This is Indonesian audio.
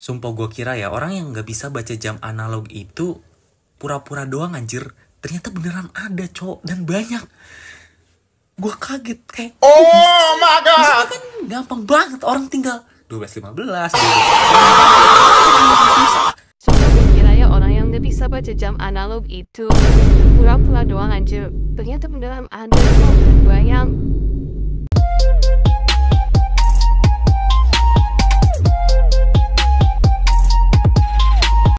Sumpah gue kira ya orang yang nggak bisa baca jam analog itu pura-pura doang anjir. Ternyata beneran ada cowok dan banyak. Gue kaget kayak Oh my god. kan gampang banget orang tinggal 12.15 Sumpah gue kira ya orang yang gak bisa baca jam analog itu pura-pura doang anjir. Ternyata beneran ada kok dan banyak.